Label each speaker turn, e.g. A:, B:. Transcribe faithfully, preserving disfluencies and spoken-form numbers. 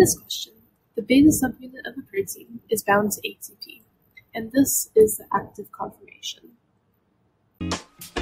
A: this question, the beta subunit of a protein is bound to A T P, and this is the active conformation.